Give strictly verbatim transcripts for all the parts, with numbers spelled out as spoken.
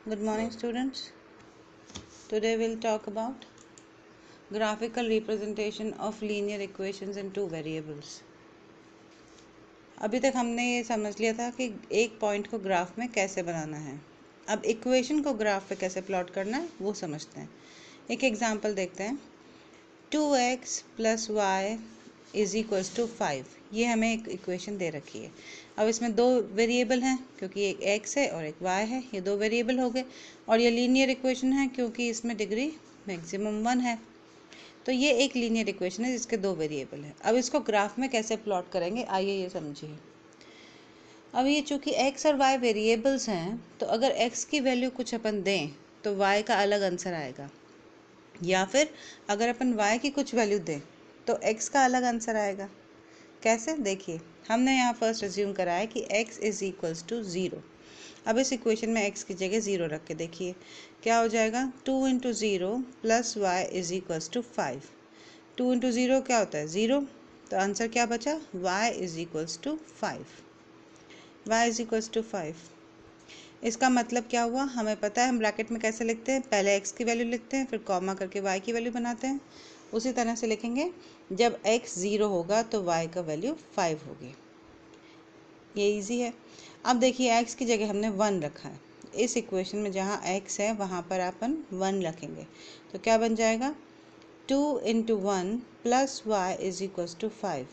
Good morning, students. Today we'll talk about graphical representation of linear equations in two variables. अभी तक हमने ये समझ लिया था कि एक पॉइंट को ग्राफ में कैसे बनाना है। अब इक्वेशन को ग्राफ पे कैसे प्लॉट करना है वो समझते हैं। एक एग्जांपल देखते हैं। Two x plus y is equals to five, ये हमें एक इक्वेशन दे रखी है। अब इसमें दो वेरिएबल हैं क्योंकि एक x है और एक y है, ये दो वेरिएबल हो गए। और ये लीनियर इक्वेशन है क्योंकि इसमें डिग्री मैक्सिमम वन है। तो ये एक लीनियर इक्वेशन है जिसके दो वेरिएबल है। अब इसको ग्राफ में कैसे प्लॉट करेंगे आइए ये समझिए। अब ये चूंकि x और y वेरिएबल्स हैं तो अगर x की वैल्यू कुछ अपन दें तो y का अलग आंसर आएगा, या फिर अगर अपन y की कुछ वैल्यू दें तो x का अलग आंसर आएगा। कैसे देखिए, हमने यहाँ फर्स्ट अज्यूम करा है कि x is equals to zero. अब इस इक्वेशन में x की जगह ज़ीरो रख के देखिए क्या हो जाएगा। Two into zero plus y is equals to five. Two into zero क्या होता है ज़ीरो, तो आंसर क्या बचा y is equals to five. Y is equals to five. इसका मतलब क्या हुआ, हमें पता है हम ब्रैकेट में कैसे लिखते हैं, पहले x की वैल्यू लिखते हैं फिर कॉमा करके y की वैल्यू बनाते हैं। उसी तरह से लिखेंगे, जब x ज़ीरो होगा तो y का वैल्यू फाइव होगी। ये इजी है। अब देखिए x की जगह हमने वन रखा है। इस इक्वेशन में जहाँ x है वहाँ पर अपन वन रखेंगे तो क्या बन जाएगा, two into one plus y is equals to five.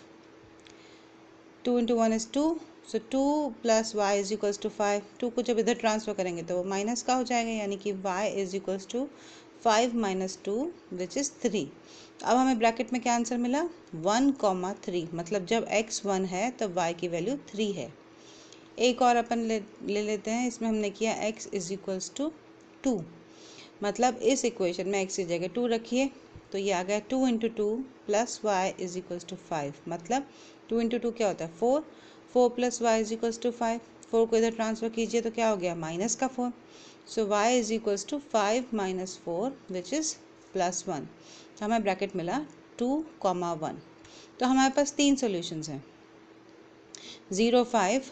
Two into one is two, so two plus y is equals to five. Two को जब इधर ट्रांसफर करेंगे तो वो माइनस का हो जाएगा, यानी कि y is equals to five minus two which is three. अब हमें ब्रैकेट में क्या आंसर मिला, वन कॉमा थ्री, मतलब जब x वन है तो y की वैल्यू थ्री है। एक और अपन ले, ले लेते हैं। इसमें हमने किया x is equals to two, मतलब इस इक्वेशन में x की जगह टू रखिए तो ये आ गया two into two plus y is equals to five. मतलब टू इंटू टू क्या होता है four, four plus y is equals to five. Four को इधर ट्रांसफर कीजिए तो क्या हो गया माइनस का four. So y is equals to five minus four which is plus one. तो हमें ब्रैकेट मिला टू कॉमा वन। तो हमारे पास तीन सोल्यूशंस हैं, zero five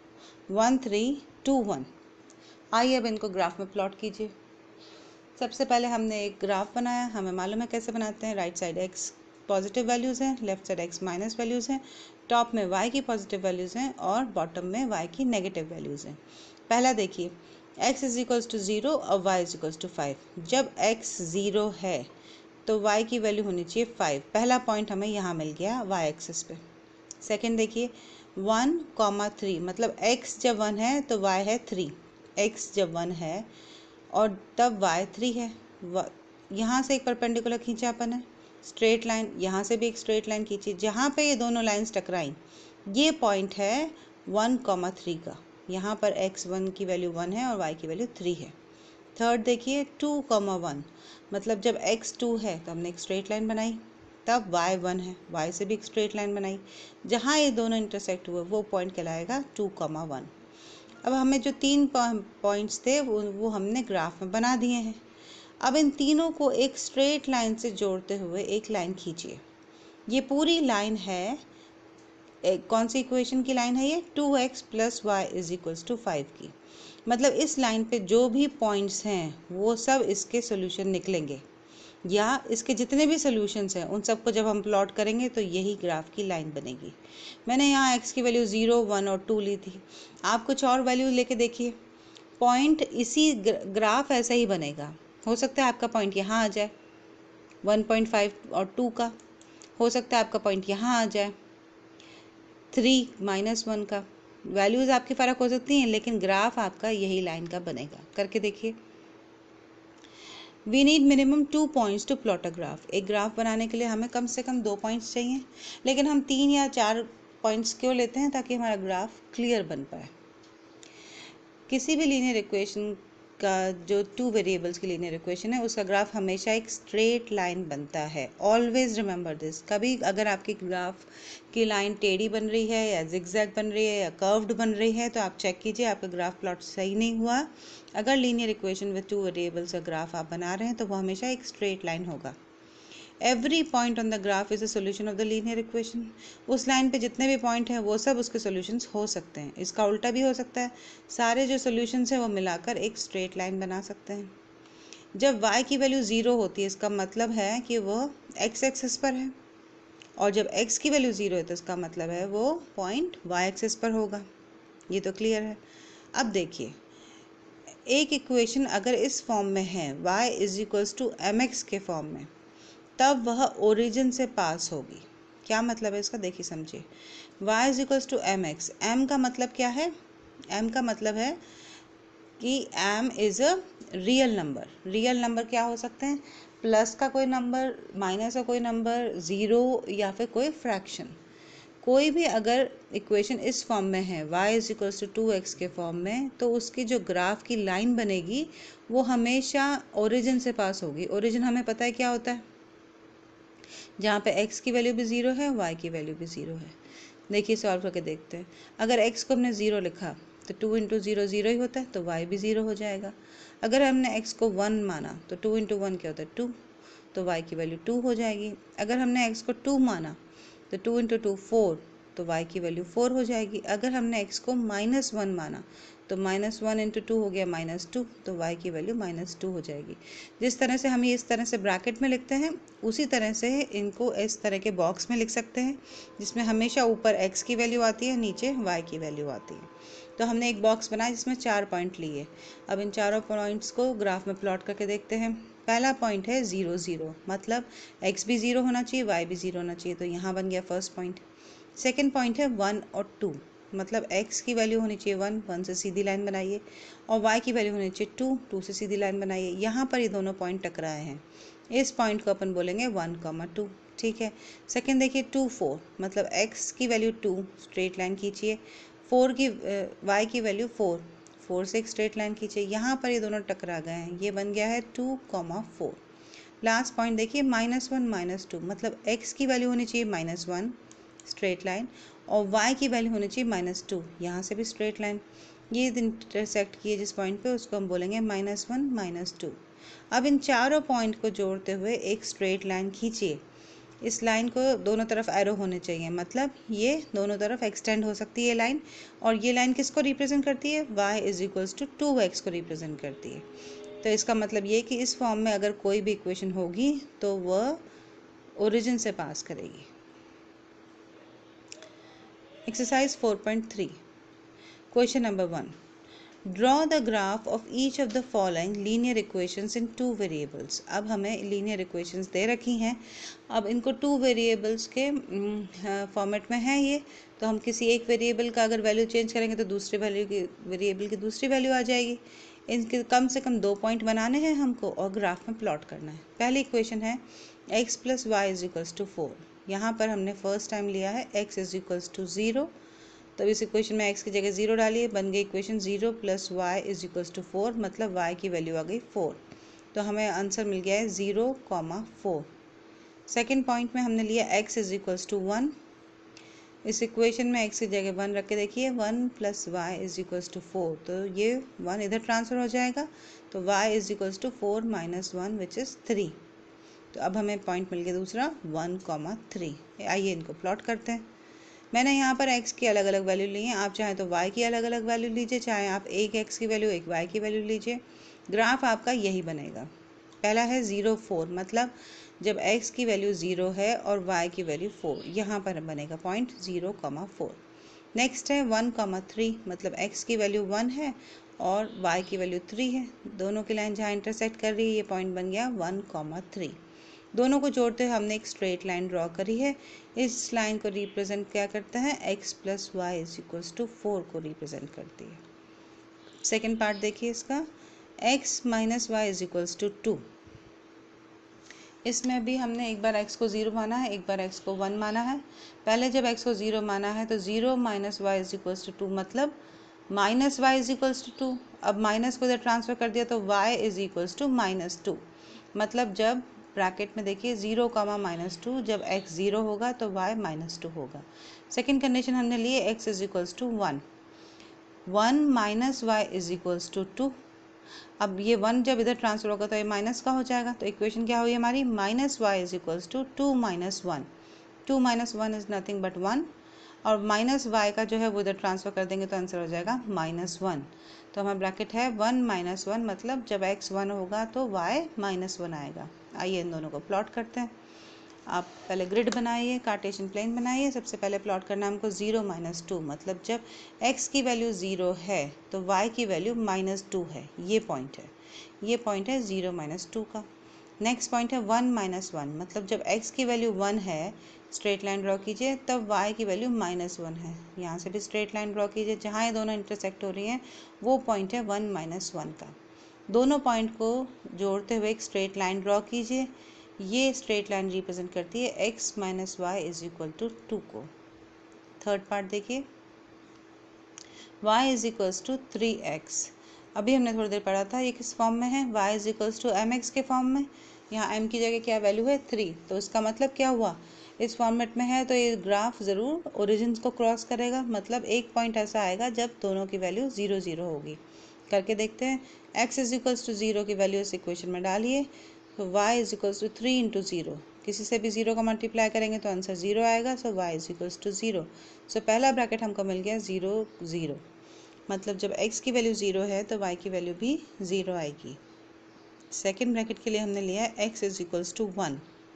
one three two one. आइए अब इनको ग्राफ में प्लॉट कीजिए। सबसे पहले हमने एक ग्राफ बनाया, हमें मालूम है कैसे बनाते हैं। Right side x positive values हैं, left side x minus values हैं, टॉप में y की पॉजिटिव वैल्यूज़ हैं और बॉटम में y की नेगेटिव वैल्यूज़ हैं। पहला देखिए, x is equals to zero और y is equals to five. जब x ज़ीरो है तो y की वैल्यू होनी चाहिए फाइव। पहला पॉइंट हमें यहाँ मिल गया y एक्सिस पे। सेकेंड देखिए, वन कॉमा थ्री, मतलब x जब वन है तो y है थ्री। x जब वन है और तब y थ्री है। यहाँ से एक परपेंडिकुलर खींचा अपन है, स्ट्रेट लाइन, यहाँ से भी एक स्ट्रेट लाइन खींची। जहाँ पे ये दोनों लाइंस टकराई ये पॉइंट है वन कॉमा थ्री का। यहाँ पर x वन की वैल्यू वन है और y की वैल्यू थ्री है। थर्ड देखिए, टू कॉमा वन, मतलब जब x टू है तो हमने एक स्ट्रेट लाइन बनाई, तब y वन है, y से भी एक स्ट्रेट लाइन बनाई। जहाँ ये दोनों इंटरसेक्ट हुए वो पॉइंट कहलाएगा टू कॉमा वन। अब हमें जो तीन पॉइंट्स थे वो वो हमने ग्राफ में बना दिए हैं। अब इन तीनों को एक स्ट्रेट लाइन से जोड़ते हुए एक लाइन खींचिए। ये पूरी लाइन है, एक कौन सी इक्वेशन की लाइन है ये, two x plus y is equals to five की। मतलब इस लाइन पे जो भी पॉइंट्स हैं वो सब इसके सोल्यूशन निकलेंगे, या इसके जितने भी सोल्यूशंस हैं उन सबको जब हम प्लॉट करेंगे तो यही ग्राफ की लाइन बनेगी। मैंने यहाँ x की वैल्यू ज़ीरो वन और टू ली थी, आप कुछ और वैल्यू लेके देखिए, पॉइंट इसी ग्राफ ऐसा ही बनेगा। हो सकता है आपका पॉइंट यहाँ आ जाए वन पॉइंट फाइव और टू का, हो सकता है आपका पॉइंट यहाँ आ जाए थ्री माइनस वन का। वैल्यूज़ आपकी फ़र्क हो सकती हैं लेकिन ग्राफ आपका यही लाइन का बनेगा। करके देखिए। We need minimum two points to plot a graph. एक ग्राफ बनाने के लिए हमें कम से कम दो पॉइंट्स चाहिए, लेकिन हम तीन या चार पॉइंट्स क्यों लेते हैं, ताकि हमारा ग्राफ क्लियर बन पाए। किसी भी लीनियर इक्वेशन का जो टू वेरिएबल्स की लीनियर इक्वेशन है उसका ग्राफ हमेशा एक स्ट्रेट लाइन बनता है। Always remember this. कभी अगर आपकी ग्राफ की लाइन टेढ़ी बन रही है या जिगजैग बन रही है या कर्व्ड बन रही है तो आप चेक कीजिए आपका ग्राफ प्लॉट सही नहीं हुआ। अगर linear equation with two variables का ग्राफ आप बना रहे हैं तो वो हमेशा एक स्ट्रेट लाइन होगा। Every point on the graph is a solution of the linear equation. उस लाइन पे जितने भी पॉइंट हैं वो सब उसके सोल्यूशंस हो सकते हैं। इसका उल्टा भी हो सकता है, सारे जो सोल्यूशंस हैं वो मिलाकर एक स्ट्रेट लाइन बना सकते हैं। जब y की वैल्यू ज़ीरो होती है इसका मतलब है कि वो x एक्सिस पर है, और जब x की वैल्यू ज़ीरो है तो इसका मतलब है वो पॉइंट y एक्सिस पर होगा। ये तो क्लियर है। अब देखिए, एक इक्वेशन अगर इस फॉर्म में है y is equals to M x के फॉर्म में, तब वह ओरिजिन से पास होगी। क्या मतलब है इसका, देखिए समझिए। y is equals to M x, m का मतलब क्या है, m का मतलब है कि m is a real number. Real number क्या हो सकते हैं, प्लस का कोई नंबर, माइनस का कोई नंबर, ज़ीरो या फिर कोई फ्रैक्शन। कोई भी अगर इक्वेशन इस फॉर्म में है y is equals to two x के फॉर्म में, तो उसकी जो ग्राफ की लाइन बनेगी वो हमेशा ओरिजिन से पास होगी। ओरिजिन हमें पता है क्या होता है, जहाँ पे x की वैल्यू भी ज़ीरो है, y की वैल्यू भी ज़ीरो है। देखिए सॉल्व करके देखते हैं। अगर x को हमने ज़ीरो लिखा तो टू इंटू ज़ीरो ज़ीरो ही होता है, तो y भी ज़ीरो हो जाएगा। अगर हमने x को वन माना तो टू इंटू वन क्या होता है, टू, तो y की वैल्यू टू हो जाएगी। अगर हमने x को टू माना तो टू इंटू टू फोर, तो y की वैल्यू फोर हो जाएगी। अगर हमने x को माइनस वन माना तो माइनस वन इंटू टू हो गया माइनस टू, तो y की वैल्यू माइनस टू हो जाएगी। जिस तरह से हम ये इस तरह से ब्रैकेट में लिखते हैं, उसी तरह से इनको इस तरह के बॉक्स में लिख सकते हैं, जिसमें हमेशा ऊपर x की वैल्यू आती है, नीचे y की वैल्यू आती है। तो हमने एक बॉक्स बनाया जिसमें चार पॉइंट लिए। अब इन चारों पॉइंट्स को ग्राफ में प्लॉट करके देखते हैं। पहला पॉइंट है ज़ीरो ज़ीरो, मतलब x भी ज़ीरो होना चाहिए, y भी ज़ीरो होना चाहिए, तो यहाँ बन गया फर्स्ट पॉइंट। सेकेंड पॉइंट है वन और टू, मतलब x की वैल्यू होनी चाहिए वन, वन से सीधी लाइन बनाइए, और y की वैल्यू होनी चाहिए टू, टू से सीधी लाइन बनाइए। यहाँ पर ये दोनों पॉइंट टकराए हैं, इस पॉइंट को अपन बोलेंगे वन कॉमा टू। ठीक है। सेकेंड देखिए टू फोर, मतलब x की वैल्यू टू, स्ट्रेट लाइन खींचिए, फोर की y की वैल्यू फोर, फोर से एक स्ट्रेट लाइन खींचिए। यहाँ पर ये दोनों टकरा गए हैं, ये बन गया है two comma four. Last point देखिए माइनस वन माइनस टू, मतलब x की वैल्यू होनी चाहिए माइनस वन, स्ट्रेट लाइन, और y की वैल्यू होनी चाहिए माइनस टू, यहाँ से भी स्ट्रेट लाइन। ये इंटरसेक्ट किए जिस पॉइंट पे, उसको हम बोलेंगे माइनस वन माइनस टू। अब इन चारों पॉइंट को जोड़ते हुए एक स्ट्रेट लाइन खींचिए। इस लाइन को दोनों तरफ एरो होने चाहिए, मतलब ये दोनों तरफ एक्सटेंड हो सकती है लाइन, और ये लाइन किसको रिप्रेजेंट करती है, y is equals to two x को रिप्रेजेंट करती है। तो इसका मतलब ये कि इस फॉर्म में अगर कोई भी इक्वेशन होगी तो वह ओरिजिन से पास करेगी। Exercise four point three, question number one, draw the graph of each of the following linear equations in two variables. अब हमें लीनियर इक्वेशंस दे रखी हैं, अब इनको टू वेरिएबल्स के फॉर्मेट में है ये, तो हम किसी एक वेरिएबल का अगर वैल्यू चेंज करेंगे तो दूसरे वैल्यू की वेरिएबल की दूसरी वैल्यू आ जाएगी। इनके कम से कम दो पॉइंट बनाने हैं हमको और ग्राफ में प्लॉट करना है। पहली इक्वेशन है x plus y is equals to four. यहाँ पर हमने फर्स्ट टाइम लिया है x is equals to zero, तो इस इक्वेशन में x की जगह ज़ीरो डालिए, बन गई equation zero plus y is equals to four, मतलब y की वैल्यू आ गई फोर, तो हमें आंसर मिल गया है zero comma four. Second point में हमने लिया x is equals to one, इस इक्वेशन में x की जगह वन रख के देखिए, one plus y is equals to four, तो ये वन इधर ट्रांसफ़र हो जाएगा, तो y is equals to four minus one which is three. तो अब हमें पॉइंट मिल गया दूसरा वन कॉमा थ्री। आइए इनको प्लॉट करते हैं। मैंने यहाँ पर x की अलग अलग वैल्यू ली है, आप चाहें तो y की अलग अलग वैल्यू लीजिए, चाहे आप एक x की वैल्यू एक y की वैल्यू लीजिए, ग्राफ आपका यही बनेगा। पहला है ज़ीरो फोर, मतलब जब x की वैल्यू ज़ीरो है और y की वैल्यू फोर, यहाँ पर बनेगा point zero comma four. Next है वन कॉमा थ्री, मतलब x की वैल्यू वन है और y की वैल्यू थ्री है, दोनों की लाइन जहाँ इंटरसेक्ट कर रही है ये पॉइंट बन गया वन कॉमा थ्री। दोनों को जोड़ते हुए हमने एक स्ट्रेट लाइन ड्रॉ करी है। इस लाइन को रिप्रेजेंट क्या करता है, x plus y is equals to four को रिप्रेजेंट करती है। सेकेंड पार्ट देखिए इसका, x minus y is equals to two. इसमें भी हमने एक बार x को ज़ीरो माना है, एक बार x को वन माना है। पहले जब x को ज़ीरो माना है तो zero minus y is equals to two, मतलब minus y is equals to two. अब माइनस को इधर ट्रांसफ़र कर दिया तो y is equals to minus two, मतलब जब ब्रैकेट में देखिए ज़ीरो कामा माइनस टू, जब x ज़ीरो होगा तो y माइनस टू होगा। सेकेंड कंडीशन हमने लिए x is equals to one, one minus y is equals to two, अब ये वन जब इधर ट्रांसफर होगा तो ये माइनस का हो जाएगा, तो इक्वेशन क्या हुई हमारी, minus y is equals to two minus one. Two minus one is nothing but one, और माइनस वाई का जो है वो इधर ट्रांसफर कर देंगे तो आंसर हो जाएगा माइनस वन। तो हमारा ब्रैकेट है वन माइनस वन, मतलब जब एक्स वन होगा तो वाई माइनस वन आएगा। आइए इन दोनों को प्लॉट करते हैं। आप पहले ग्रिड बनाइए, कार्टेशियन प्लेन बनाइए। सबसे पहले प्लॉट करना है हमको ज़ीरो माइनस टू, मतलब जब x की वैल्यू ज़ीरो है तो y की वैल्यू माइनस टू है, ये पॉइंट है, ये पॉइंट है ज़ीरो माइनस टू का। नेक्स्ट पॉइंट है वन माइनस वन, मतलब जब x की वैल्यू वन है, स्ट्रेट लाइन ड्रॉ कीजिए, तब y की वैल्यू माइनस वन है। यहाँ से भी स्ट्रेट लाइन ड्रॉ कीजिए, जहाँ ये दोनों इंटरसेक्ट हो रही हैं वो पॉइंट है वन माइनस वन का। दोनों पॉइंट को जोड़ते हुए एक स्ट्रेट लाइन ड्रॉ कीजिए। ये स्ट्रेट लाइन रिप्रेजेंट करती है x minus y is equal to two को। थर्ड पार्ट देखिए, y is equals to three x. अभी हमने थोड़ी देर पढ़ा था ये किस फॉर्म में है, y is equals to M x के फॉर्म में। यहाँ m की जगह क्या वैल्यू है, थ्री, तो इसका मतलब क्या हुआ, इस फॉर्मेट में है तो ये ग्राफ ज़रूर ओरिजिन को क्रॉस करेगा, मतलब एक पॉइंट ऐसा आएगा जब दोनों की वैल्यू ज़ीरो ज़ीरो होगी। करके देखते हैं, x is equals to zero की वैल्यू इस इक्वेशन में डालिए, तो y is equals to three into zero, किसी से भी ज़ीरो का मल्टीप्लाई करेंगे तो आंसर ज़ीरो आएगा, so y is equals to zero. So पहला ब्रैकेट हमको मिल गया ज़ीरो ज़ीरो, मतलब जब x की वैल्यू ज़ीरो है तो y की वैल्यू भी ज़ीरो आएगी। सेकेंड ब्रैकेट के लिए हमने लिया है x is equals to one.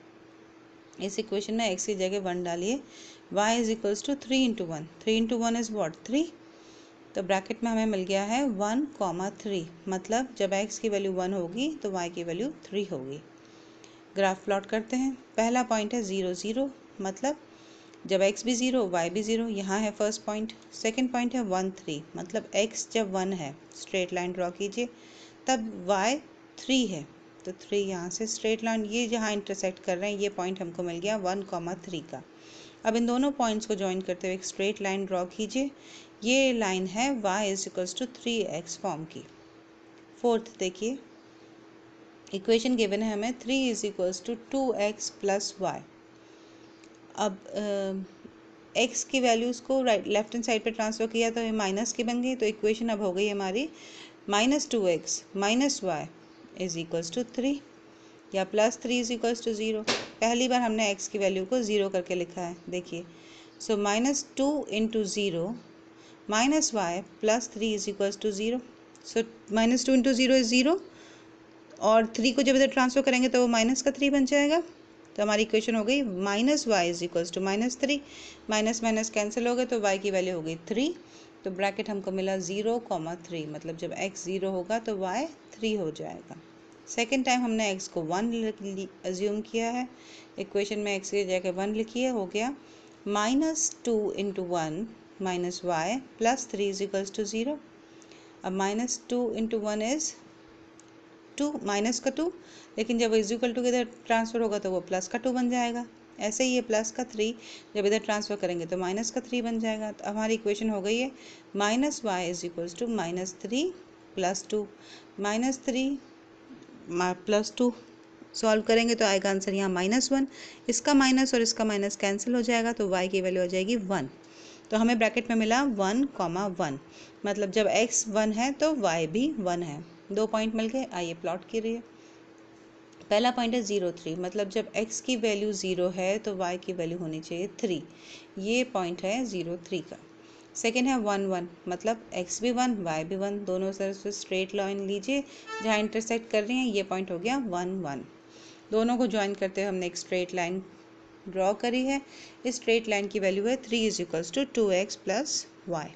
इस इक्वेशन में x की जगह वन डालिए, y is equals to three into one, three into one is what, three, तो ब्रैकेट में हमें मिल गया है वन कॉमा थ्री, मतलब जब x की वैल्यू वन होगी तो y की वैल्यू थ्री होगी। ग्राफ प्लॉट करते हैं। पहला पॉइंट है ज़ीरो ज़ीरो, मतलब जब x भी ज़ीरो y भी ज़ीरो, यहाँ है फर्स्ट पॉइंट। सेकंड पॉइंट है वन थ्री, मतलब x जब वन है, स्ट्रेट लाइन ड्रॉ कीजिए, तब y थ्री है, तो थ्री यहाँ से स्ट्रेट लाइन, ये जहाँ इंटरसेक्ट कर रहे हैं ये पॉइंट हमको मिल गया वन कॉमा थ्री का। अब इन दोनों पॉइंट्स को ज्वाइन करते हुए एक स्ट्रेट लाइन ड्रॉ कीजिए, ये लाइन है y is equals to three x form की। फोर्थ देखिए, इक्वेशन गिवन है हमें three is equals to two x plus y. अब x की वैल्यूज़ को राइट लेफ्ट हैंड साइड पे ट्रांसफर किया तो ये माइनस की बन गई, तो इक्वेशन अब हो गई हमारी minus two x minus y is equals to three, या plus three is equals to zero. पहली बार हमने x की वैल्यू को ज़ीरो करके लिखा है, देखिए, so minus two into zero minus y plus three is equals to zero. So minus two into zero is zero, और थ्री को जब इधर ट्रांसफर करेंगे तो वो माइनस का थ्री बन जाएगा, तो हमारी इक्वेशन हो गई minus y is equals to minus three. Minus minus cancel हो गए तो y की वैल्यू हो गई थ्री, तो ब्रैकेट हमको मिला ज़ीरो कॉमा थ्री, मतलब जब x ज़ीरो होगा तो y थ्री हो जाएगा। सेकेंड टाइम हमने x को वन एज्यूम किया है, इक्वेशन में x की जगह वन लिखी है, हो गया minus two into one minus y plus three is equals to zero. अब minus two into one is two, minus का टू, लेकिन जब इज इक्वल टू के इधर ट्रांसफर होगा तो वो प्लस का टू बन जाएगा। ऐसे ही ये प्लस का थ्री जब इधर ट्रांसफर करेंगे तो माइनस का थ्री बन जाएगा। तो हमारी इक्वेशन हो गई है minus y is equals to minus three plus two, minus three plus two solve करेंगे तो आएगा आंसर यहाँ माइनस वन, इसका माइनस और इसका माइनस कैंसिल हो जाएगा, तो y की वैल्यू हो जाएगी वन। तो हमें ब्रैकेट में मिला वन कॉमा वन, मतलब जब x वन है तो y भी वन है। दो पॉइंट मिल गए, आइए प्लॉट कीजिए। पहला पॉइंट है ज़ीरो थ्री, मतलब जब x की वैल्यू ज़ीरो है तो y की वैल्यू होनी चाहिए थ्री, ये पॉइंट है ज़ीरो थ्री का। सेकेंड है वन वन, मतलब x भी वन y भी वन, दोनों तरफ से स्ट्रेट लाइन लीजिए, जहाँ इंटरसेक्ट कर रही हैं ये पॉइंट हो गया वन वन। दोनों को ज्वाइन करते हुए हमने एक स्ट्रेट लाइन ड्रॉ करी है, इस स्ट्रेट लाइन की वैल्यू है three is equals to two x plus y.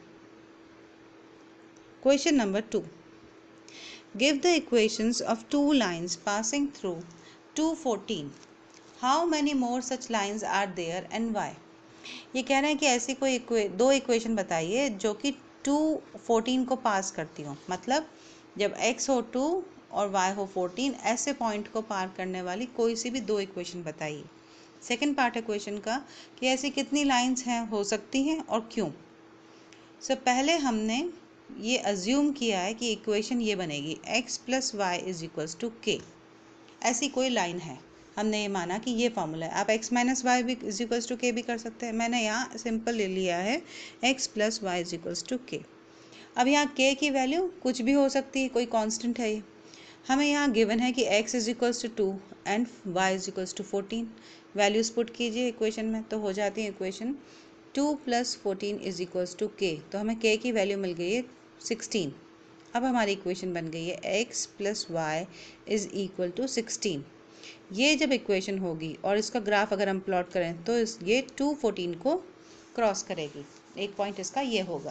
Question number two, give the equations of two lines passing through two fourteen. How many more such lines are there and why? ये कह रहे हैं कि ऐसी कोई equa- दो equation बताइए जो कि टू फोर्टीन को पास करती हो, मतलब जब x हो टू और y हो फोर्टीन, ऐसे पॉइंट को पार करने वाली कोई सी भी दो इक्वेशन बताइए। सेकेंड पार्ट है क्वेश्चन का कि ऐसी कितनी लाइंस हैं, हो सकती हैं और क्यों। सो so, पहले हमने ये अज्यूम किया है कि इक्वेशन ये बनेगी x plus y is equals to k, ऐसी कोई लाइन है, हमने ये माना कि ये फॉर्मूला है। आप x माइनस वाई भी इज इक्वल्स टू के भी कर सकते हैं, मैंने यहाँ सिंपल ले लिया है x plus y is equals to k. अब यहाँ k की वैल्यू कुछ भी हो सकती है, कोई कांस्टेंट है ये। हमें यहाँ गिवन है कि x is equals to two and y is equals to fourteen. Values put कीजिए इक्वेशन में, तो हो जाती है equation two plus fourteen is equals to k. तो हमें k की वैल्यू मिल गई है सिक्सटीन। अब हमारी इक्वेशन बन गई है x plus y is equal to sixteen. ये जब इक्वेशन होगी और इसका ग्राफ अगर हम प्लॉट करें तो इस ये टू फोर्टीन को क्रॉस करेगी। एक पॉइंट इसका ये होगा।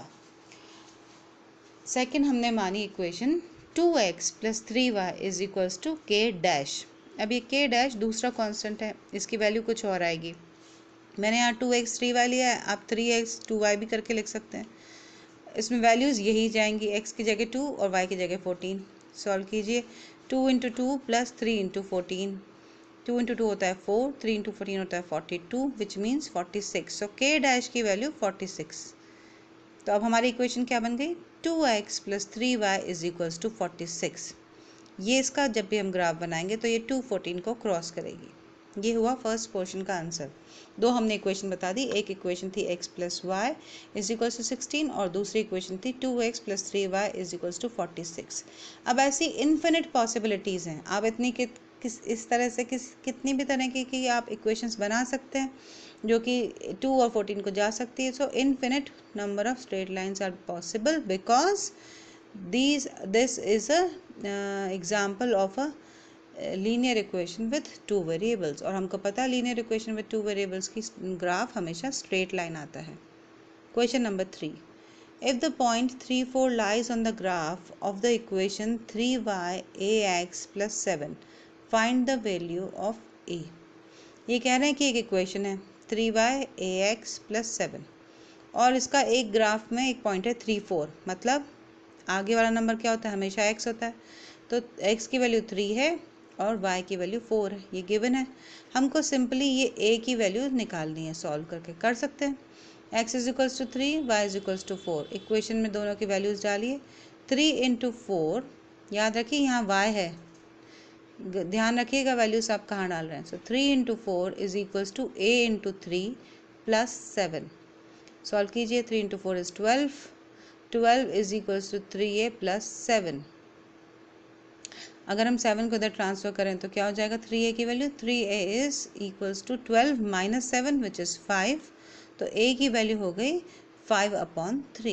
सेकेंड हमने मानी equation two x plus three y is equals to k dash. अब ये के डैश दूसरा कांस्टेंट है, इसकी वैल्यू कुछ और आएगी। मैंने यहाँ टू एक्स थ्री वाई लिया है, आप थ्री एक्स टू वाई भी करके लिख सकते हैं। इसमें वैल्यूज़ यही जाएंगी, x की जगह टू और y की जगह फोर्टीन। सॉल्व कीजिए, two into two plus three into fourteen, two into two होता है फोर, थ्री इंटू फोर्टीन होता है forty two, which means forty six. So k dash की वैल्यू फोर्टी सिक्स। तो अब हमारी इक्वेशन क्या बन गई, two x plus three y is equals to forty six. ये इसका जब भी हम ग्राफ बनाएंगे तो ये टू फोर्टीन को क्रॉस करेगी। ये हुआ फर्स्ट पोर्शन का आंसर। दो हमने इक्वेशन बता दी, एक इक्वेशन थी x plus y is equals to sixteen और दूसरी इक्वेशन थी two x plus three y is equals to forty six. अब ऐसी इन्फिनिट पॉसिबिलिटीज़ हैं, आप इतनी कि, किस इस तरह से किस कितनी भी तरह की, की आप इक्वेशंस बना सकते हैं जो कि टू और फोर्टीन को जा सकती है। So infinite number of straight lines are possible because these this is a uh, example of a linear equation with two variables. और हमको पता है linear equation with two variables की ग्राफ हमेशा स्ट्रेट लाइन आता है। Question number three, if the point three four lies on the graph of the equation three y a x plus seven, find the value of a. ये कह रहे हैं कि एक इक्वेशन है three y a x plus seven और इसका एक ग्राफ में एक पॉइंट है थ्री फोर, मतलब आगे वाला नंबर क्या होता है, हमेशा x होता है। तो x की वैल्यू थ्री है और y की वैल्यू फोर है, ये गिवन है। हमको सिंपली ये a की वैल्यू निकालनी है, सॉल्व करके कर सकते हैं। x is equals to three, y is equals to four. Equation में दोनों की वैल्यूज डालिए, थ्री इंटू फोर, याद रखिए यहाँ y है, ध्यान रखिएगा वैल्यूज आप कहाँ डाल रहे हैं। So three into four is equals to a into three plus seven. Solve कीजिए, three into four is twelve, twelve is equals to three a plus seven. अगर हम सेवन को इधर ट्रांसफर करें तो क्या हो जाएगा, थ्री ए की value, three a is equals to twelve minus seven which is five. तो ए की वैल्यू हो गई five upon three.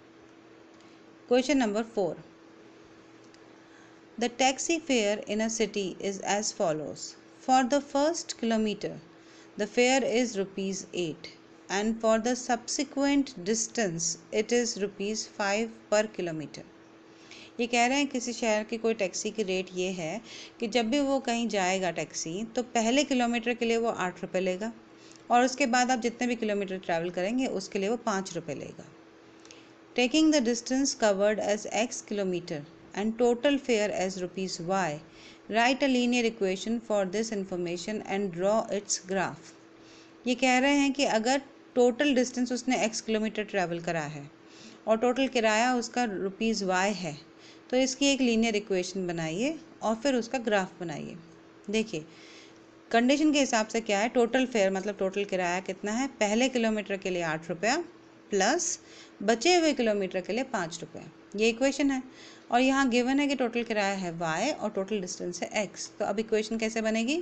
Question number four, the taxi fare in a city is as follows. For the first kilometer the fare is rupees eight and for the subsequent distance it is rupees five per kilometer। ये कह रहे हैं किसी शहर की कोई taxi की rate ये है कि जब भी वो कहीं जाएगा टैक्सी तो पहले किलोमीटर के लिए वो आठ रुपये लेगा और उसके बाद आप जितने भी किलोमीटर ट्रैवल करेंगे उसके लिए वो पाँच रुपये लेगा। Taking the distance covered as x kilometer and total fare as rupees y, write a linear equation for this information and draw its graph. ये कह रहे हैं कि अगर टोटल डिस्टेंस उसने x किलोमीटर ट्रैवल करा है और टोटल किराया उसका रुपीज़ वाई है, तो इसकी एक लीनियर इक्वेशन बनाइए और फिर उसका ग्राफ बनाइए। देखिए कंडीशन के हिसाब से क्या है, टोटल फेयर मतलब टोटल किराया कितना है, पहले किलोमीटर के लिए आठ रुपया प्लस बचे हुए किलोमीटर के लिए पाँच रुपये, ये इक्वेशन है। और यहाँ गिवन है कि टोटल किराया है y और टोटल डिस्टेंस है x। तो अब इक्वेशन कैसे बनेगी,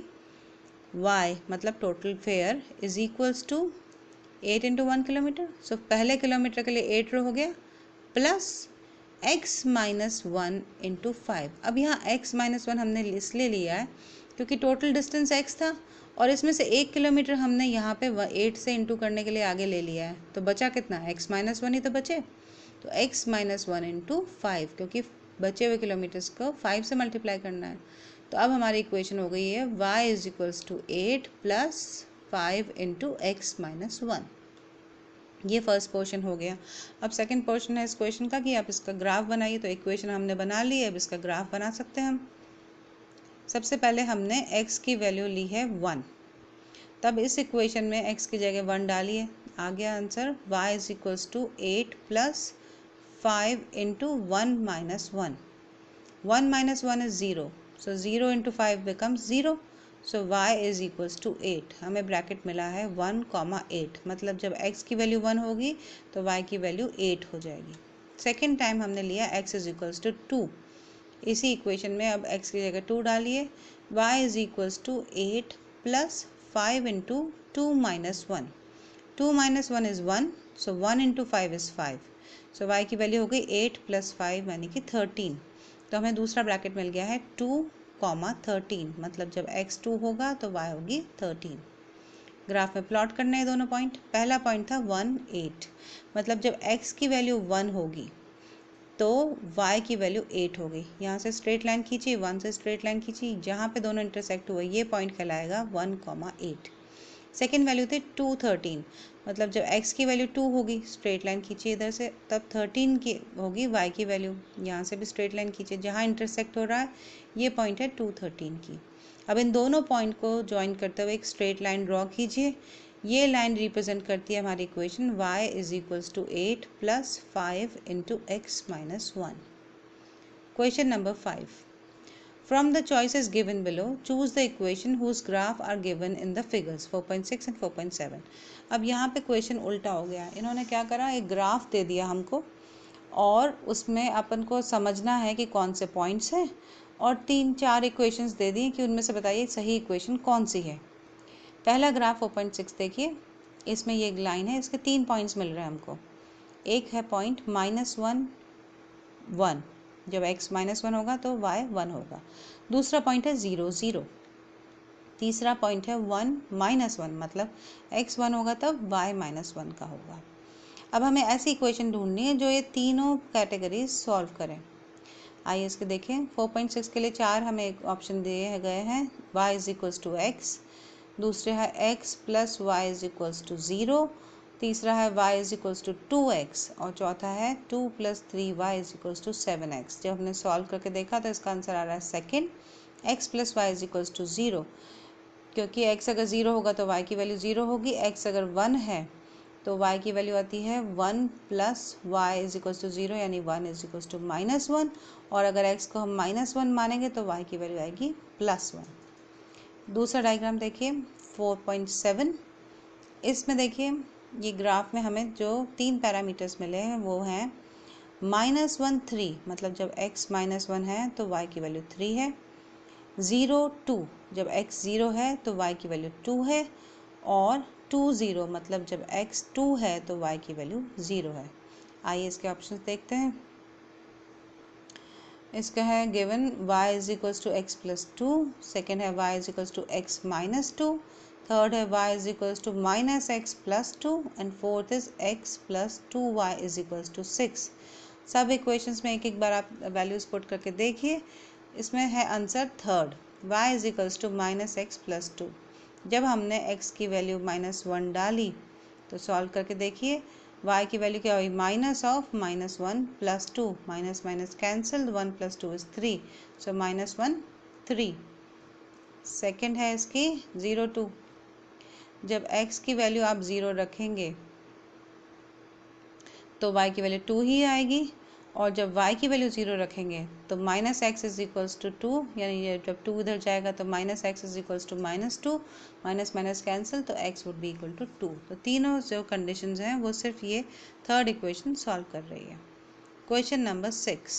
y मतलब total fare is equals to eight into one kilometer. So पहले किलोमीटर के लिए एट हो गया plus x minus one into five. अब यहाँ x माइनस वन हमने इसलिए लिया है क्योंकि टोटल डिस्टेंस x था और इसमें से एक किलोमीटर हमने यहाँ पे एट से इंटू करने के लिए आगे ले लिया है, तो बचा कितना, x माइनस वन ही तो बचे। तो x minus one into five, क्योंकि बचे हुए किलोमीटर्स को फाइव से मल्टीप्लाई करना है। तो अब हमारी इक्वेशन हो गई है y is equals to eight plus five into x minus one. ये फर्स्ट पोर्शन हो गया। अब सेकंड पोर्शन है इस क्वेश्चन का कि आप इसका ग्राफ बनाइए। तो इक्वेशन हमने बना ली है, अब इसका ग्राफ बना सकते हैं हम। सबसे पहले हमने x की वैल्यू ली है वन, तब इस इक्वेशन में x की जगह वन डालिए, आ गया answer y is equals to eight plus five into one minus one. One minus one is zero, so zero into five becomes zero. So y is equals to eight. हमें bracket मिला है one comma eight, मतलब जब x की value one होगी तो y की value eight हो जाएगी। सेकेंड टाइम हमने लिया x is equals to two. इसी इक्वेशन में अब x की जगह टू डालिए, y is equals to eight plus five into two minus one. Two minus one is one, so one into five is five. So y की value हो गई eight plus five यानी कि थर्टीन। तो हमें दूसरा ब्रैकेट मिल गया है टू कॉमा थर्टीन, मतलब जब x टू होगा तो y होगी थर्टीन। ग्राफ में प्लॉट करना है दोनों पॉइंट। पहला पॉइंट था वन एट, मतलब जब x की वैल्यू वन होगी तो y की वैल्यू एट हो गई। यहाँ से स्ट्रेट लाइन खींची, वन से स्ट्रेट लाइन खींची, जहाँ पे दोनों इंटरसेक्ट हुए ये पॉइंट कहलाएगा one comma eight. Second value थी टू थर्टीन, मतलब जब x की वैल्यू टू होगी, स्ट्रेट लाइन खींची इधर से, तब थर्टीन की होगी y की वैल्यू। यहाँ से भी स्ट्रेट लाइन खींचे, जहाँ इंटरसेक्ट हो रहा है ये पॉइंट है टू थर्टीन की। अब इन दोनों पॉइंट को ज्वाइन करते हुए एक स्ट्रेट लाइन ड्रॉ कीजिए। ये लाइन रिप्रेजेंट करती है हमारी equation y is equals to eight plus five into x minus one. Question number five, from the choices given below choose the equation whose graph are given in the figures four point six and four point seven. अब यहाँ पे question उल्टा हो गया। इन्होंने क्या करा, एक ग्राफ दे दिया हमको और उसमें अपन को समझना है कि कौन से पॉइंट्स हैं, और तीन चार इक्वेशंस दे दिए कि उनमें से बताइए सही इक्वेशन कौन सी है। पहला ग्राफ फोर पॉइंट सिक्स देखिए, इसमें ये एक लाइन है, इसके तीन पॉइंट्स मिल रहे हैं हमको। एक है पॉइंट माइनस वन वन, जब x माइनस वन होगा तो y वन होगा। दूसरा पॉइंट है ज़ीरो ज़ीरो। तीसरा पॉइंट है वन माइनस वन, मतलब x वन होगा तब y माइनस वन का होगा। अब हमें ऐसी इक्वेशन ढूंढनी है जो ये तीनों कैटेगरीज सॉल्व करें। आइए इसके देखें। फोर पॉइंट सिक्स के लिए चार हमें एक ऑप्शन दिए गए हैं, y is equals to x, दूसरे है x plus y is equals to zero, तीसरा है y is equals to two x, और चौथा है two plus three y is equals to seven x. जब हमने सॉल्व करके देखा तो इसका आंसर आ रहा है second, x plus y is equals to zero, क्योंकि x अगर ज़ीरो होगा तो y की वैल्यू ज़ीरो होगी, x अगर वन है तो y की वैल्यू आती है one plus y is equals to zero, यानी one is equals to minus one, और अगर x को हम माइनस वन मानेंगे तो y की वैल्यू आएगी प्लस वन। दूसरा डायग्राम देखिए फोर पॉइंट सेवन। इसमें देखिए ये ग्राफ में हमें जो तीन पैरामीटर्स मिले हैं वो हैं माइनस वन थ्री, मतलब जब x माइनस वन है तो y की वैल्यू थ्री है, ज़ीरो टू, जब x ज़ीरो है तो y की वैल्यू टू है, और टू ज़ीरो, मतलब जब x टू है तो y की वैल्यू ज़ीरो है। आइए इसके ऑप्शंस देखते हैं। इसका है given y is equals to x plus two, second है y is equals to x minus two, third है y is equals to minus x plus two, and fourth is x plus two y is equals to six. सब equations में एक एक बार आप values put करके देखिए। इसमें है answer third, y is equals to minus x plus two. जब हमने x की वैल्यू माइनस वन डाली तो सॉल्व करके देखिए y की वैल्यू क्या हुई, minus of minus one plus two, minus minus cancel, one plus two is three, so minus one three. Second है इसकी ज़ीरो टू, जब x की वैल्यू आप ज़ीरो रखेंगे तो y की वैल्यू टू ही आएगी, और जब y की वैल्यू ज़ीरो रखेंगे तो minus x is equals to two, यानी जब टू इधर जाएगा तो minus x is equals to minus two, minus minus cancel, तो x would be equal to two. तो तीनों जो कंडीशंस हैं वो सिर्फ ये थर्ड इक्वेशन सॉल्व कर रही है। Question number six,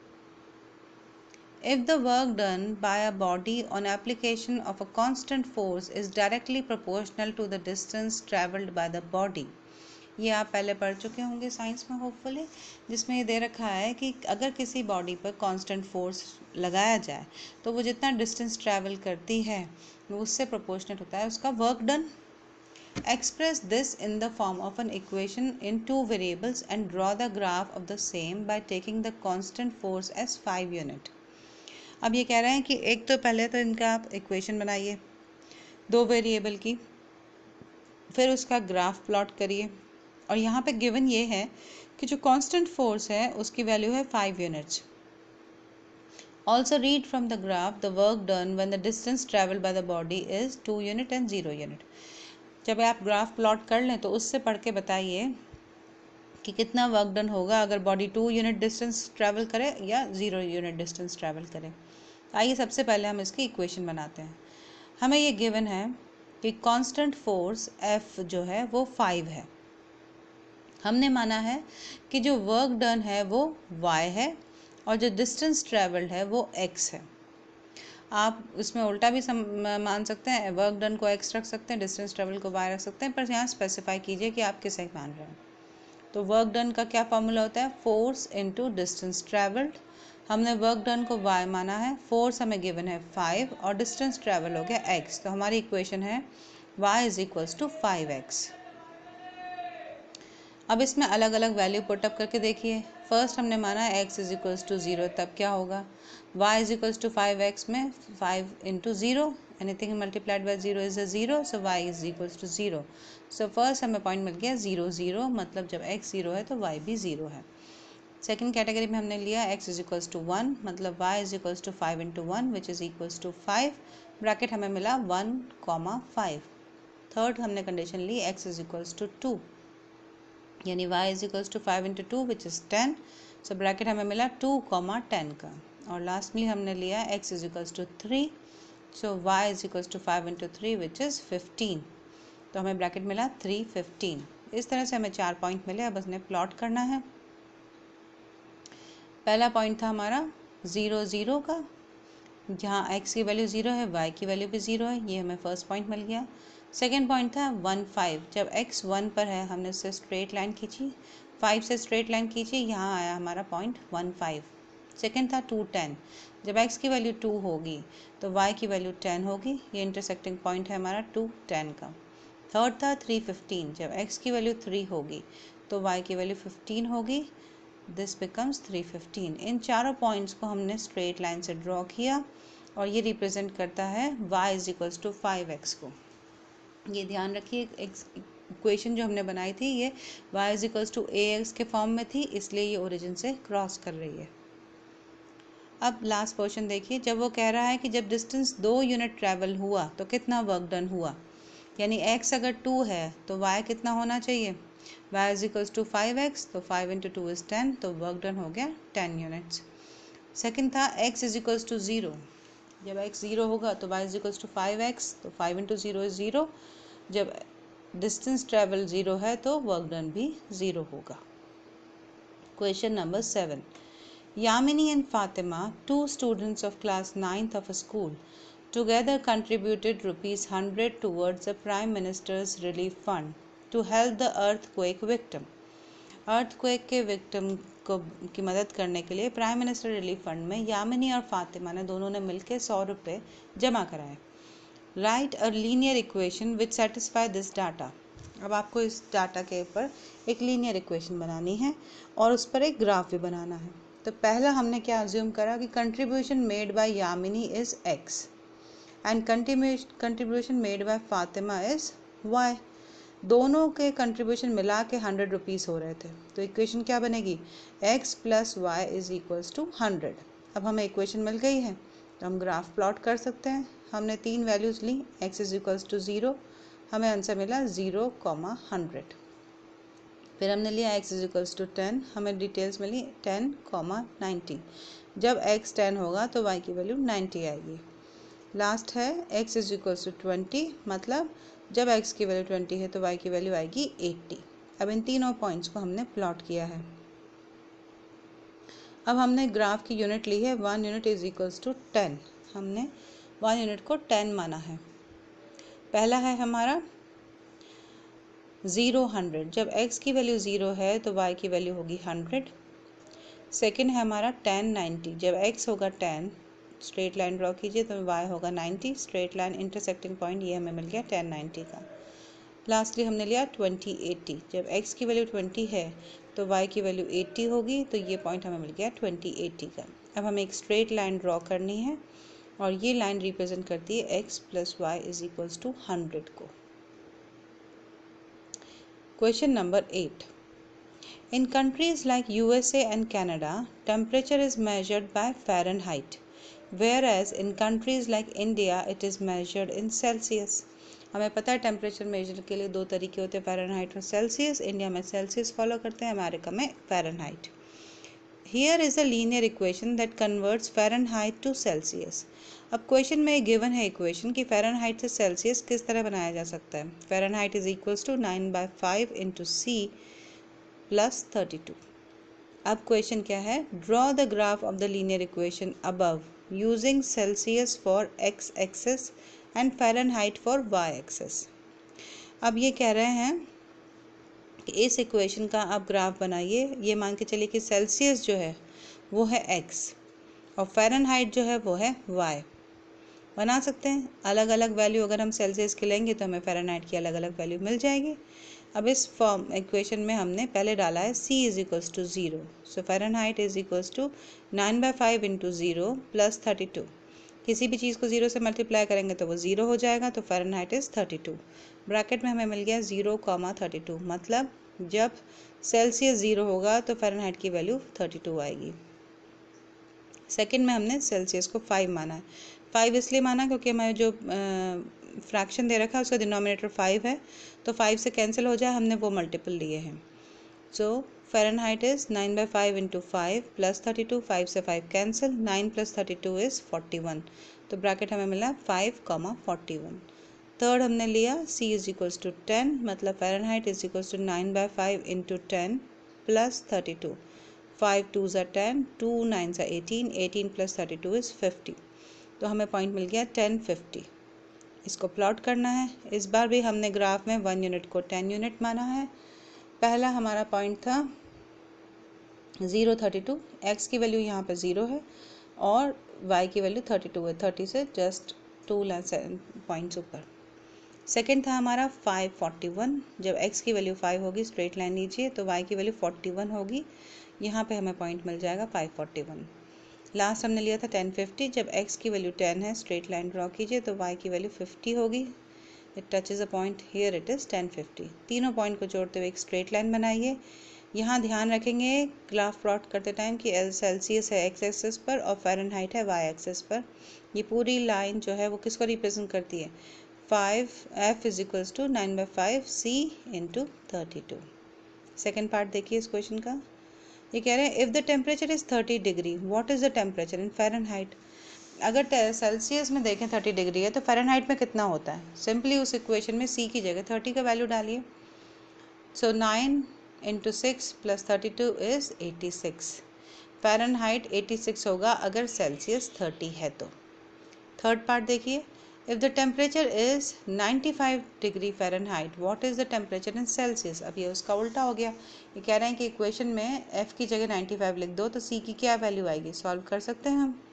if the work done by a body on application of a constant force is directly proportional to the distance traveled by the body। ये आप पहले पढ़ चुके होंगे साइंस में होपफुली, जिसमें ये दे रखा है कि अगर किसी बॉडी पर कांस्टेंट फोर्स लगाया जाए तो वो जितना डिस्टेंस ट्रैवल करती है वो उससे प्रोपोर्शनेट होता है उसका work done. Express this in the form of an equation in two variables and draw the graph of the same by taking the constant force as five unit. अब ये कह रहे हैं कि एक तो पहले तो इनका आप इक्वेशन बनाइए दो वेरिएबल की, फिर उसका ग्राफ प्लॉट करिए, और यहाँ पे गिवन ये है कि जो कांस्टेंट फोर्स है उसकी वैल्यू है five units. Also read from the graph the work done when the distance travelled by the body is two unit and zero unit. जब आप ग्राफ प्लॉट कर लें तो उससे पढ़ के बताइए कि कितना वर्क डन होगा अगर body two unit distance travel करे या ज़ीरो यूनिट डिस्टेंस ट्रैवल करे। आइए सबसे पहले हम इसकी इक्वेशन बनाते हैं। हमें ये गिवन है कि कांस्टेंट फोर्स F जो है वो फाइव है, हमने माना है कि जो वर्क डन है वो y है और जो डिस्टेंस ट्रेवल्ड है वो x है। आप इसमें उल्टा भी सम, मान सकते हैं, वर्क डन को x रख सकते हैं, डिस्टेंस ट्रेवल को y रख सकते हैं, पर यहाँ स्पेसिफाई कीजिए कि आप किसे मान रहे हैं। तो वर्क डन का क्या फॉर्मूला होता है, फोर्स इनटू डिस्टेंस ट्रेवल्ड। हमने वर्क डन को y माना है, फोर्स हमें गिवन है फाइव और डिस्टेंस ट्रेवल हो गया x, तो हमारी इक्वेशन है y is equals to five x. अब इसमें अलग अलग वैल्यू पुटअप करके देखिए। फर्स्ट हमने माना है x is equals to zero, तब क्या होगा, y is equals to five x में five into zero, anything multiplied by zero is a zero, so y is equals to zero. So first हमें पॉइंट मिल गया ज़ीरो ज़ीरो, मतलब जब x zero है तो y भी ज़ीरो है। सेकेंड कैटेगरी में हमने लिया x is equals to one, मतलब y is equals to five into one which is equals to five, bracket हमें मिला वन कॉमा फाइव। थर्ड हमने कंडीशन ली x is equals to two, यानी y is equals to five into two which is ten, so bracket हमें मिला two comma ten का। और lastly हमने लिया x is equals to three, so y is equals to five into three which is fifteen, तो हमें bracket मिला three fifteen. इस तरह से हमें चार पॉइंट मिले, अब उसने प्लॉट करना है। पहला पॉइंट था हमारा ज़ीरो ज़ीरो का, जहाँ x की वैल्यू ज़ीरो है y की वैल्यू भी ज़ीरो है, ये हमें फर्स्ट पॉइंट मिल गया। सेकेंड पॉइंट था वन फाइव, जब x वन पर है हमने उससे स्ट्रेट लाइन खींची, फाइव से स्ट्रेट लाइन खींची, यहाँ आया हमारा पॉइंट वन फाइव। सेकेंड था टू टेन, जब x की वैल्यू टू होगी तो y की वैल्यू टेन होगी, ये इंटरसेक्टिंग पॉइंट है हमारा टू टेन का। थर्ड था थ्री फिफ्टीन, जब x की वैल्यू थ्री होगी तो y की वैल्यू फिफ्टीन होगी, दिस बिकम्स थ्री फिफ्टीन। इन चारों पॉइंट्स को हमने स्ट्रेट लाइन से ड्रॉ किया और ये रिप्रेजेंट करता है y is equals to five x को। ये ध्यान रखिए, इक्वेशन जो हमने बनाई थी ये y is equals to a x के फॉर्म में थी, इसलिए ये ओरिजिन से क्रॉस कर रही है। अब लास्ट क्वेश्चन देखिए, जब वो कह रहा है कि जब डिस्टेंस दो यूनिट ट्रैवल हुआ तो कितना वर्क डन हुआ, यानी x अगर टू है तो y कितना होना चाहिए, y is equals to five x, तो five into two is ten, तो वर्क डन हो गया टेन यूनिट्स। सेकेंड था x is equals to zero, जब x ज़ीरो होगा तो y is equals to five x, तो five into zero is zero, जब डिस्टेंस ट्रेवल ज़ीरो है तो वर्क डन भी ज़ीरो होगा। Question number seven, Yamini and Fatima, two students of class ninth of a school, together contributed rupees one hundred towards the Prime Minister's Relief Fund to help the earthquake victim. Earthquake के victim को की मदद करने के लिए prime minister relief fund में यामिनी और फातिमा ने दोनों ने मिलकर सौ रुपये जमा कराए। Write a linear equation which satisfy this data. अब आपको इस डाटा के ऊपर एक लीनियर इक्वेशन बनानी है और उस पर एक ग्राफ भी बनाना है। तो पहला हमने क्या अज्यूम करा कि contribution made by Yamini is x and contribution made by Fatima is y. दोनों के कंट्रीब्यूशन मिला के हंड्रेड रुपीज़ हो रहे थे, तो इक्वेशन क्या बनेगी, x plus y is equals to hundred. अब हमें इक्वेशन मिल गई है तो हम ग्राफ प्लॉट कर सकते हैं। हमने तीन वैल्यूज़ ली, x is equals to zero, हमें आंसर मिला ज़ीरो कॉमा हंड्रेड। फिर हमने लिया x is equals to ten, हमें डिटेल्स मिली टेन कॉमा नाइन्टी, जब x टेन होगा तो y की वैल्यू नाइन्टी आएगी। लास्ट है x is equals to twenty, मतलब जब x की वैल्यू ट्वेंटी है तो y की वैल्यू आएगी एट्टी। अब इन तीनों पॉइंट्स को हमने प्लॉट किया है। अब हमने ग्राफ की यूनिट ली है, one unit is equals to ten, हमने वन यूनिट को टेन माना है। पहला है हमारा ज़ीरो हंड्रेड, जब x की वैल्यू ज़ीरो है तो y की वैल्यू होगी हंड्रेड। सेकेंड है हमारा टेन नाइन्टी, जब x होगा टेन, स्ट्रेट लाइन ड्रॉ कीजिए तो y होगा ninety, straight line intersecting point ये हमें मिल गया टेन नाइन्टी का। लास्टली हमने लिया ट्वेंटी एट्टी, जब x की वैल्यू ट्वेंटी है तो y की वैल्यू एट्टी होगी, तो ये पॉइंट हमें मिल गया ट्वेंटी एट्टी का। अब हमें एक स्ट्रेट लाइन ड्रॉ करनी है और ये लाइन रिप्रेजेंट करती है x plus y is equals to hundred को। Question number eight, In countries like U S A and Canada, temperature is measured by Fahrenheit, whereas in countries like India, it is measured in Celsius. हमें पता है temperature measure के लिए दो तरीके होते हैं, फ़ारेनहाइट और सेल्सियस। इंडिया में सेल्सियस फॉलो करते हैं, अमेरिका में Fahrenheit. Here is a linear equation that converts Fahrenheit to Celsius. अब क्वेश्चन में गिवन है इक्वेशन कि फ़ारेनहाइट से सेल्सियस किस तरह बनाया जा सकता है। Fahrenheit is equals to nine by five into c plus thirty two. अब क्वेश्चन क्या है, draw the graph of the linear equation above using Celsius for x axis and Fahrenheit for y axis. अब ये कह रहे हैं कि इस इक्वेशन का आप ग्राफ बनाइए। ये मान के चलिए कि सेल्सियस जो है वो है x और फ़ारेनहाइट जो है वो है y। बना सकते हैं अलग अलग वैल्यू, अगर हम सेल्सियस की लेंगे तो हमें फ़ारेनहाइट की अलग अलग वैल्यू मिल जाएगी। अब इस फॉर्म इक्वेशन में हमने पहले डाला है c is equals to zero, so Fahrenheit is equals to nine by five into zero plus thirty two. किसी भी चीज़ को ज़ीरो से मल्टीप्लाई करेंगे तो वो ज़ीरो हो जाएगा, तो Fahrenheit is thirty two. Bracket में हमें मिल गया ज़ीरो कॉमा थर्टी टू, मतलब जब सेल्सियस ज़ीरो होगा तो फ़ारेनहाइट की वैल्यू थर्टी टू आएगी। सेकंड में हमने सेल्सियस को फाइव माना है। फाइव इसलिए माना क्योंकि हमारे जो फ्रैक्शन दे रखा है उसका डिनोमिनेटर फाइव है, तो फाइव से कैंसिल हो जाए, हमने वो मल्टीपल लिए हैं। So Fahrenheit is nine by five into five plus thirty two, five से five cancel, nine plus thirty two is forty one, तो ब्रैकेट हमें मिला five comma forty one. Third हमने लिया c is equals to ten, मतलब Fahrenheit is equals to nine by five into ten plus thirty two, five two ज़ा ten, two nine ज़ा eighteen, eighteen plus thirty two is fifty, तो हमें point मिल गया ten fifty. इसको plot करना है। इस बार भी हमने ग्राफ में वन यूनिट को टेन यूनिट माना है। पहला हमारा पॉइंट था ज़ीरो थर्टी टू, एक्स की वैल्यू यहाँ पे ज़ीरो है और वाई की वैल्यू थर्टी टू है, थर्टी से जस्ट टू पॉइंट्स ऊपर। सेकेंड था हमारा फाइव फोर्टी वन, जब x की वैल्यू फाइव होगी स्ट्रेट लाइन लीजिए तो y की वैल्यू फोर्टी वन होगी, यहाँ पे हमें पॉइंट मिल जाएगा फाइव फोर्टी वन। लास्ट हमने लिया था टेन फिफ्टी, जब x की वैल्यू टेन है स्ट्रेट लाइन ड्रॉ कीजिए तो y की वैल्यू फिफ्टी होगी, it touches a point here, it is ten fifty. तीनों पॉइंट को जोड़ते हुए एक स्ट्रेट लाइन बनाइए। यहाँ ध्यान रखेंगे ग्राफ प्लॉट करते टाइम कि सेल्सियस है एक्स एक्सिस पर और फ़ारेनहाइट है वाई एक्सिस पर। ये पूरी लाइन जो है वो किसको रिप्रेजेंट करती है, five F is equals to nine by five c into thirty two. Second part देखिए इस क्वेश्चन का। ये कह रहे हैं if the temperature is thirty degree what is the temperature in Fahrenheit. अगर सेल्सियस में देखें थर्टी डिग्री है तो फ़ारेनहाइट में कितना होता है। सिंपली उस इक्वेशन में सी की जगह थर्टी का वैल्यू डालिए। So nine into six plus thirty two is eighty six. Fahrenheit eighty six होगा अगर सेल्सियस थर्टी है तो। थर्ड पार्ट देखिए, if the temperature is ninety five degree Fahrenheit what is the temperature in Celsius. अब ये उसका उल्टा हो गया। ये कह रहे हैं कि इक्वेशन में f की जगह नाइन्टी फाइव लिख दो तो c की क्या वैल्यू आएगी, सॉल्व कर सकते हैं हम।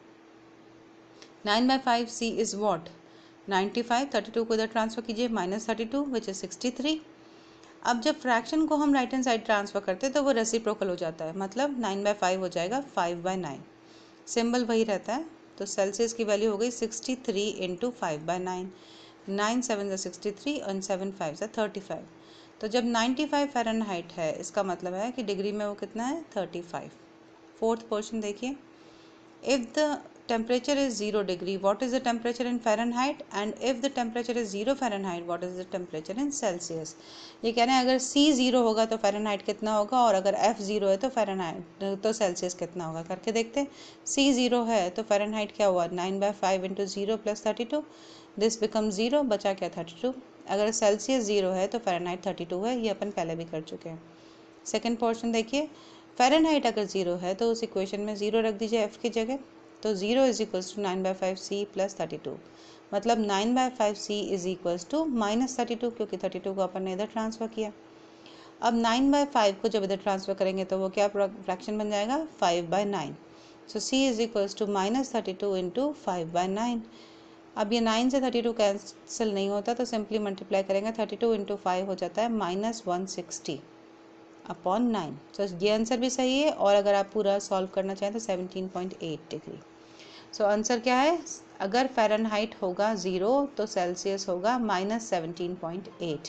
Nine by five c is what, ninety five, thirty two को इधर ट्रांसफ़र कीजिए, minus thirty two which is sixty three. अब जब फ्रैक्शन को हम राइट हैंड साइड ट्रांसफ़र करते हैं तो वो रेसिप्रोकल हो जाता है, मतलब नाइन बाई फाइव हो जाएगा फाइव बाई नाइन, सिम्बल वही रहता है। तो सेल्सियस की वैल्यू हो गई sixty three into five by nine, nine seven ज़ा सिक्सटी थ्री और सेवन फाइव ज़ा थर्टी फाइव। तो जब नाइन्टी फाइव फ़ारेनहाइट है इसका मतलब है कि डिग्री में वो कितना है, थर्टी फाइव। फोर्थ पोर्शन देखिए, if the temperature is zero degree what is the temperature in Fahrenheit and if the temperature is zero Fahrenheit what is the temperature in Celsius। ये कह रहे हैं अगर C ज़ीरो होगा तो Fahrenheit कितना होगा और अगर F ज़ीरो है तो फ़ारेनहाइट तो सेल्सियस कितना होगा। करके देखते हैं। C ज़ीरो है तो फ़ारेनहाइट क्या हुआ, nine by five into zero plus thirty two, this become zero, बचा क्या थर्टी टू। अगर सेल्सियस ज़ीरो है तो फ़ारेनहाइट थर्टी टू है, ये अपन पहले भी कर चुके हैं। सेकेंड पोर्शन देखिए, फ़ारेनहाइट अगर ज़ीरो है तो उस इक्वेशन में ज़ीरो रख दीजिए F की जगह, तो zero is equals to nine by five c plus thirty two, मतलब nine by five c is equals to minus thirty two, क्योंकि थर्टी टू को अपन ने इधर ट्रांसफ़र किया। अब नाइन बाई फाइव को जब इधर ट्रांसफ़र करेंगे तो वो क्या फ्रैक्शन बन जाएगा, five by nine. So C is equals to minus thirty two into five by nine. अब ये नाइन से थर्टी टू कैंसिल नहीं होता तो सिंपली मल्टीप्लाई करेंगे, थर्टी टू इंटू फाइव हो जाता है minus one sixty upon nine. तो ये आंसर भी सही है और अगर आप पूरा सॉल्व करना चाहें तो seventeen point eight degree. So answer क्या है, अगर फ़ारेनहाइट होगा ज़ीरो तो सेल्सियस होगा minus seventeen point eight.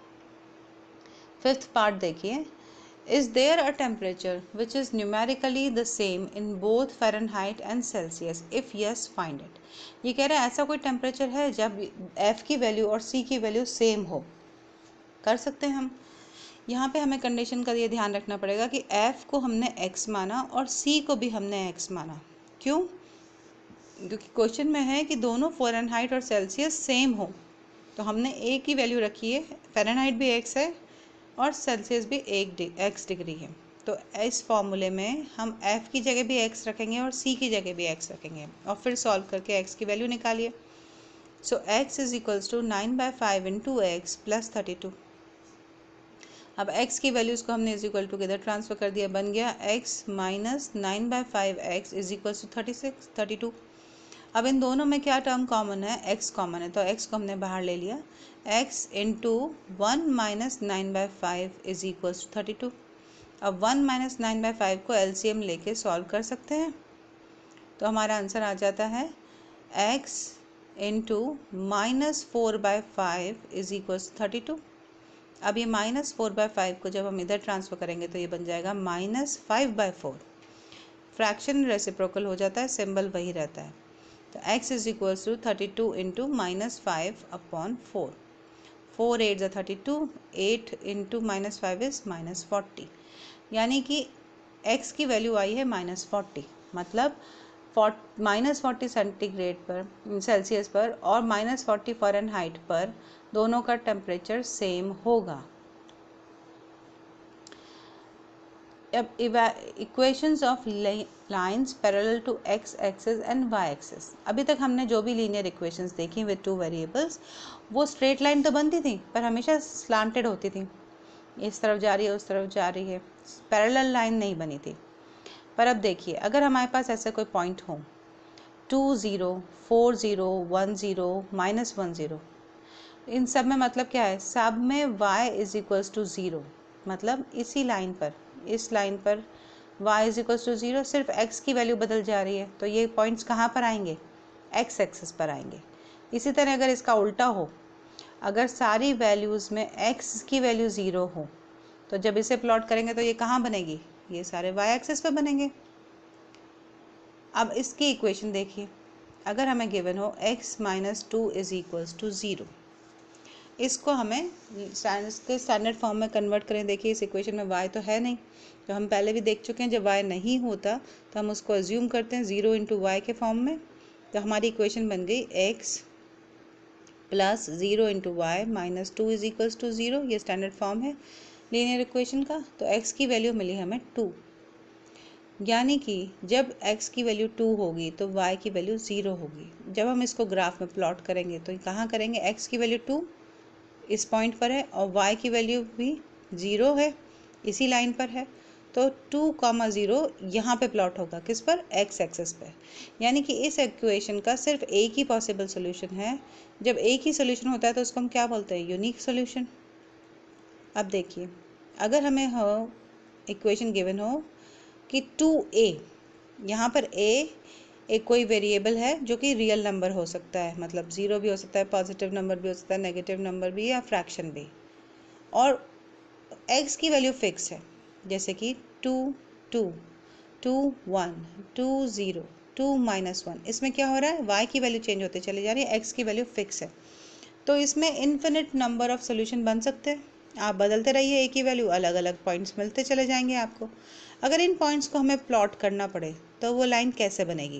Fifth part देखिए, is there a temperature which is numerically the same in both Fahrenheit and Celsius, if yes find it. ये कह रहे हैं ऐसा कोई टेम्परेचर है जब F की वैल्यू और C की वैल्यू सेम हो। कर सकते हैं हम। यहाँ पे हमें कंडीशन का ये ध्यान रखना पड़ेगा कि F को हमने x माना और C को भी हमने x माना। क्यों, क्योंकि क्वेश्चन में है कि दोनों फ़ारेनहाइट और सेल्सियस सेम हो, तो हमने एक ही वैल्यू रखी है। फ़ारेनहाइट भी x है और सेल्सियस भी एक एक्स डिग्री है। तो इस फॉर्मूले में हम f की जगह भी x रखेंगे और c की जगह भी x रखेंगे और फिर सॉल्व करके x की वैल्यू निकालिए। So x is equals to nine by five into x plus thirty two. अब x की वैल्यूज़ को हमने इज इक्वल टू किधर ट्रांसफर कर दिया, बन गया x minus nine by five x is equals to thirty six thirty two. अब इन दोनों में क्या टर्म कॉमन है, x कॉमन है, तो x को हमने बाहर ले लिया। x into one minus nine by five is equals to thirty two. अब one minus nine by five को एलसीएम लेके सॉल्व कर सकते हैं, तो हमारा आंसर आ जाता है x into minus four by five is equals thirty two. अब ये माइनस फोर बाई फाइव को जब हम इधर ट्रांसफर करेंगे तो ये बन जाएगा minus five by four. Fraction reciprocal हो जाता है, सिंबल वही रहता है। तो x is equals to thirty two into minus five upon four. Four eight ज़ा thirty two, eight into minus five is minus forty, यानी कि x की वैल्यू आई है माइनस फोर्टी। मतलब माइनस फोर्टी सेंटीग्रेड पर सेल्सियस पर और माइनस फोर्टी फ़ारेनहाइट पर दोनों का टेम्परेचर सेम होगा। अब equations of lines parallel to x axis and y axis. अभी तक हमने जो भी लीनियर इक्वेशंस देखी विद टू वेरिएबल्स, वो स्ट्रेट लाइन तो बनती थी पर हमेशा स्लांटेड होती थी, इस तरफ जा रही है उस तरफ जा रही है, पैरेलल लाइन नहीं बनी थी। पर अब देखिए, अगर हमारे पास ऐसे कोई पॉइंट हो two zero, four zero, one zero, minus one zero, इन सब में मतलब क्या है, सब में y is equals to zero, मतलब इसी लाइन पर, इस लाइन पर y is equals to zero, सिर्फ x की वैल्यू बदल जा रही है, तो ये पॉइंट्स कहाँ पर आएंगे, x एक्सिस पर आएंगे। इसी तरह अगर इसका उल्टा हो, अगर सारी वैल्यूज़ में x की वैल्यू ज़ीरो हो, तो जब इसे प्लॉट करेंगे तो ये कहाँ बनेगी, ये सारे y एक्सिस पर बनेंगे। अब इसकी इक्वेशन देखिए, अगर हमें गिवन हो x minus two is equals to zero, इसको हमें के स्टैंडर्ड फॉर्म में कन्वर्ट करें। देखिए इस इक्वेशन में y तो है नहीं, तो हम पहले भी देख चुके हैं, जब y नहीं होता तो हम उसको अज्यूम करते हैं ज़ीरो इंटू वाई के फॉर्म में। तो हमारी इक्वेशन बन गई x plus zero into y minus two is equals to zero. ये स्टैंडर्ड फॉर्म है लीनियर इक्वेशन का। तो x की वैल्यू मिली हमें टू, यानी कि जब x की वैल्यू टू होगी तो y की वैल्यू ज़ीरो होगी। जब हम इसको ग्राफ में प्लॉट करेंगे तो कहाँ करेंगे, x की वैल्यू टू इस पॉइंट पर है और y की वैल्यू भी ज़ीरो है, इसी लाइन पर है, तो टू कॉमा ज़ीरो यहाँ पे प्लॉट होगा, किस पर, x एक्सिस पे। यानी कि इस इक्वेशन का सिर्फ एक ही पॉसिबल सोल्यूशन है। जब एक ही सोल्यूशन होता है तो उसको हम क्या बोलते हैं, यूनिक सोल्यूशन। अब देखिए, अगर हमें हो इक्वेशन गिवन हो कि टू ए, यहाँ पर a एक कोई वेरिएबल है जो कि रियल नंबर हो सकता है, मतलब ज़ीरो भी हो सकता है, पॉजिटिव नंबर भी हो सकता है, नेगेटिव नंबर भी या फ्रैक्शन भी, और x की वैल्यू फिक्स है, जैसे कि two two, two one, two zero, two minus one. इसमें क्या हो रहा है, y की वैल्यू चेंज होते चली जा रही है, x की वैल्यू फिक्स है। तो इसमें इन्फिनिट नंबर ऑफ सोल्यूशन बन सकते हैं। आप बदलते रहिए एक ही वैल्यू, अलग अलग पॉइंट्स मिलते चले जाएंगे आपको। अगर इन पॉइंट्स को हमें प्लॉट करना पड़े तो वो लाइन कैसे बनेगी,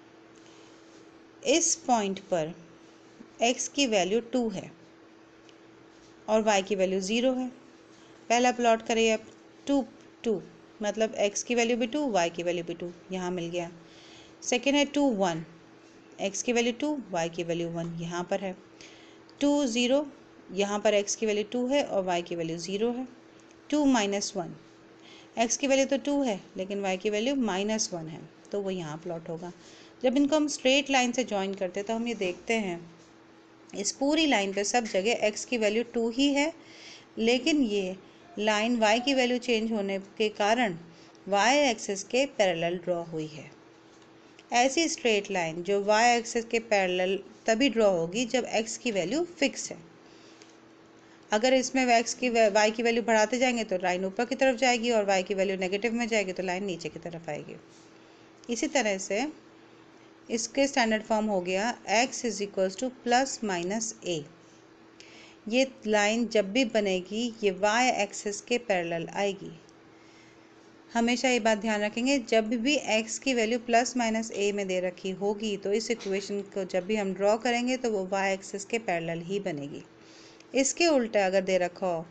इस पॉइंट पर x की वैल्यू टू है और y की वैल्यू ज़ीरो है। पहला प्लॉट करिए आप, टू टू, मतलब x की वैल्यू भी टू, y की वैल्यू भी टू, यहाँ मिल गया। सेकेंड है टू वन, x की वैल्यू टू, y की वैल्यू वन, यहाँ पर है। टू ज़ीरो, यहाँ पर x की वैल्यू टू है और y की वैल्यू ज़ीरो है। टू माइनस वन, x की वैल्यू तो टू है लेकिन y की वैल्यू माइनस वन है, तो वो यहाँ प्लॉट होगा। जब इनको हम स्ट्रेट लाइन से ज्वाइन करते हैं तो हम ये देखते हैं इस पूरी लाइन पे सब जगह x की वैल्यू टू ही है, लेकिन ये लाइन y की वैल्यू चेंज होने के कारण y एक्सिस के पैरेलल ड्रॉ हुई है। ऐसी स्ट्रेट लाइन जो y एक्सिस के पैरेलल तभी ड्रॉ होगी जब x की वैल्यू फिक्स है। अगर इसमें x की y की वैल्यू बढ़ाते जाएंगे तो लाइन ऊपर की तरफ जाएगी और y की वैल्यू नेगेटिव में जाएगी तो लाइन नीचे की तरफ आएगी। इसी तरह से इसके स्टैंडर्ड फॉर्म हो गया x is equals to plus minus A. ये लाइन जब भी बनेगी ये y एक्सिस के पैरेलल आएगी। हमेशा ये बात ध्यान रखेंगे, जब भी x की वैल्यू प्लस माइनस ए में दे रखी होगी तो इस इक्वेशन को जब भी हम ड्रॉ करेंगे तो वो y एक्सिस के पैरेलल ही बनेगी। इसके उल्टा अगर दे रखा हो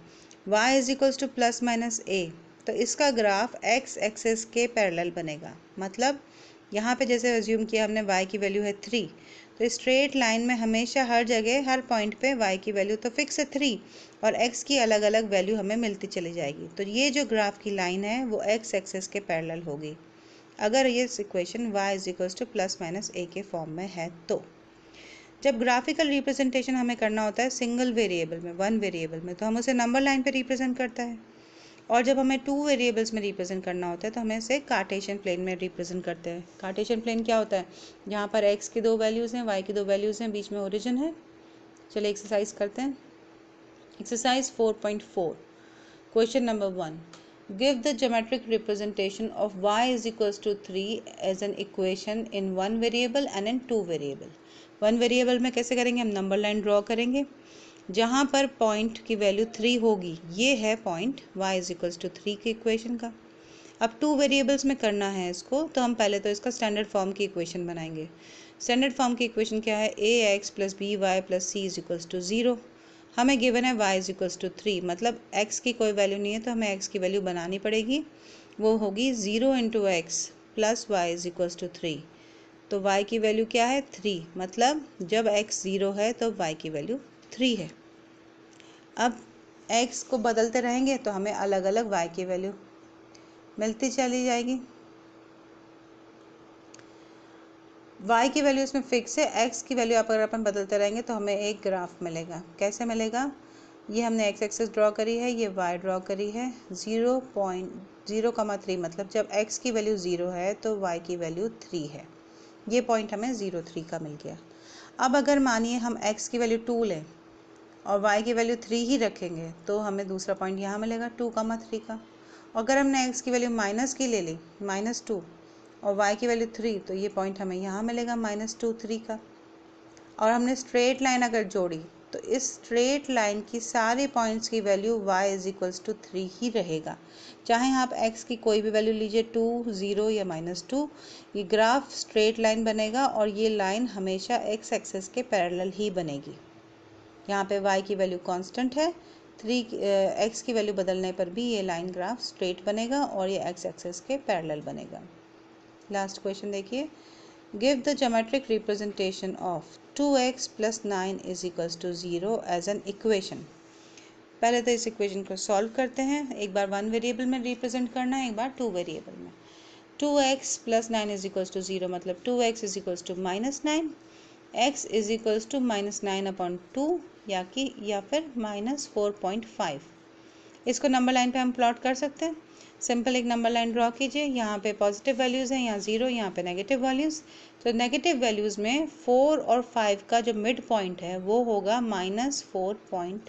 y is equals to plus minus A, तो इसका ग्राफ x एक्सेस के पैरेलल बनेगा। मतलब यहाँ पे जैसे अज्यूम किया हमने y की वैल्यू है थ्री, तो स्ट्रेट लाइन में हमेशा हर जगह हर पॉइंट पे y की वैल्यू तो फिक्स है थ्री और x की अलग अलग वैल्यू हमें मिलती चली जाएगी। तो ये जो ग्राफ की लाइन है वो x एक्सेस के पैरेलल होगी अगर ये equation y is equals to plus minus A के फॉर्म में है। तो जब ग्राफिकल रिप्रेजेंटेशन हमें करना होता है सिंगल वेरिएबल में, वन वेरिएबल में, तो हम उसे नंबर लाइन पे रिप्रेजेंट करता है, और जब हमें टू वेरिएबल्स में रिप्रेजेंट करना होता है तो हमें इसे कार्टेशियन प्लेन में रिप्रेजेंट करते हैं। कार्टेशियन प्लेन क्या होता है? जहाँ पर x की दो वैल्यूज़ हैं, y की दो वैल्यूज़ हैं, बीच में ओरिजिन है। चलिए एक्सरसाइज करते हैं। Exercise four point four, question number one, give the geometric representation of y is equals to three as an equation in one variable and in two variable. One variable में कैसे करेंगे? हम number line draw करेंगे जहाँ पर point की value three होगी, ये है point y is equals to three की इक्वेशन का। अब टू वेरिएबल्स में करना है इसको, तो हम पहले तो इसका स्टैंडर्ड फॉर्म की इक्वेशन बनाएंगे। स्टैंडर्ड फॉर्म की इक्वेशन क्या है? A x plus B y plus C is equals to zero. हमें गिवन है y is equals to three, मतलब x की कोई वैल्यू नहीं है तो हमें x की वैल्यू बनानी पड़ेगी। वो होगी zero into x plus y is equals to three. तो y की वैल्यू क्या है? थ्री, मतलब जब x ज़ीरो है तो y की वैल्यू थ्री है। अब x को बदलते रहेंगे तो हमें अलग अलग y की वैल्यू मिलती चली जाएगी। y की वैल्यू इसमें फिक्स है, x की वैल्यू अगर अपन बदलते रहेंगे तो हमें एक ग्राफ मिलेगा। कैसे मिलेगा? ये हमने x एक्सेस ड्रॉ करी है, ये y ड्रॉ करी है। Zero point zero comma three, मतलब जब x की वैल्यू ज़ीरो है तो y की वैल्यू थ्री है। ये पॉइंट हमें ज़ीरो थ्री का मिल गया। अब अगर मानिए हम x की वैल्यू टू लें और y की वैल्यू थ्री ही रखेंगे तो हमें दूसरा पॉइंट यहाँ मिलेगा टू कमा थ्री का। अगर हमने x की वैल्यू माइनस की ले ली, माइनस टू, और y की वैल्यू थ्री, तो ये पॉइंट हमें यहाँ मिलेगा माइनस टू थ्री का। और हमने स्ट्रेट लाइन अगर जोड़ी तो इस स्ट्रेट लाइन की सारे पॉइंट्स की value y is equals to three ही रहेगा, चाहे आप x की कोई भी वैल्यू लीजिए, टू, ज़ीरो या माइनस टू। ये ग्राफ स्ट्रेट लाइन बनेगा और ये लाइन हमेशा x एक्सेस के पैरेलल ही बनेगी। यहाँ पे y की वैल्यू कांस्टेंट है, थ्री x की वैल्यू बदलने पर भी ये लाइन ग्राफ स्ट्रेट बनेगा और ये x एक्सेस के पैरेलल बनेगा। लास्ट क्वेश्चन देखिए, give the geometric representation of two x plus nine is equals to zero as an equation. पहले तो इस इक्वेशन को सॉल्व करते हैं। एक बार वन वेरिएबल में रिप्रेजेंट करना है, एक बार टू वेरिएबल में। Two x plus nine is equals to zero, मतलब two x is equals to minus nine, x is equals to minus nine upon two, या कि या फिर माइनस फोर पॉइंट फाइव। इसको नंबर लाइन पे हम plot कर सकते हैं। सिंपल एक नंबर लाइन ड्रॉ कीजिए, यहाँ पे पॉजिटिव वैल्यूज़ हैं, यहाँ ज़ीरो, यहाँ पे नेगेटिव वैल्यूज़। तो नेगेटिव वैल्यूज़ में फोर और फाइव का जो मिड पॉइंट है वो होगा माइनस फोर पॉइंट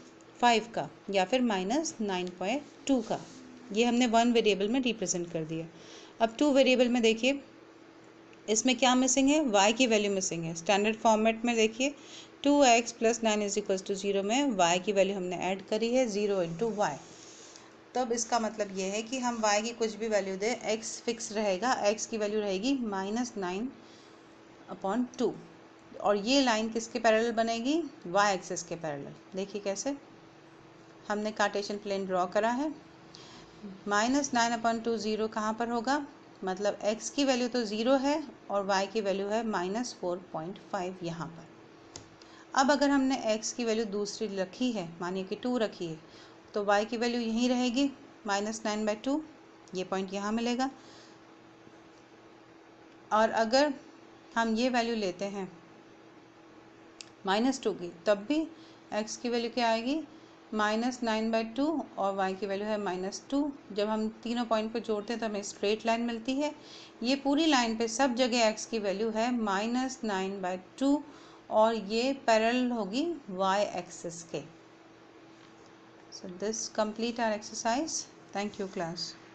फाइव का, या फिर माइनस नाइन पॉइंट टू का। ये हमने वन वेरिएबल में रिप्रेजेंट कर दिया। अब टू वेरिएबल में देखिए, इसमें क्या मिसिंग है? y की वैल्यू मिसिंग है। स्टैंडर्ड फॉर्मेट में देखिए, two x plus nine is equals to zero में y की वैल्यू हमने ऐड करी है ज़ीरो इंटू वाई। तब इसका मतलब ये है कि हम y की कुछ भी वैल्यू दें, x फिक्स रहेगा, x की वैल्यू रहेगी माइनस नाइन अपॉन टू। और ये लाइन किसके पैरेलल बनेगी? y एक्सिस के पैरेलल। देखिए कैसे, हमने कार्टेशियन प्लेन ड्रॉ करा है। Minus nine upon two zero कहाँ पर होगा? मतलब x की वैल्यू तो ज़ीरो है और y की वैल्यू है माइनस फोर पॉइंट फाइव यहाँ पर। अब अगर हमने x की वैल्यू दूसरी रखी है, मानिए कि टू रखी है, तो y की वैल्यू यहीं रहेगी माइनस नाइन बाई टू, ये पॉइंट यहाँ मिलेगा। और अगर हम ये वैल्यू लेते हैं माइनस टू की, तब भी x की वैल्यू क्या आएगी? माइनस नाइन बाई टू, और y की वैल्यू है माइनस टू। जब हम तीनों पॉइंट को जोड़ते हैं तो हमें स्ट्रेट लाइन मिलती है। ये पूरी लाइन पे सब जगह x की वैल्यू है माइनस नाइन बाई टू, और ये पैरेलल होगी y एक्सिस के। So this complete our exercise. Thank you class.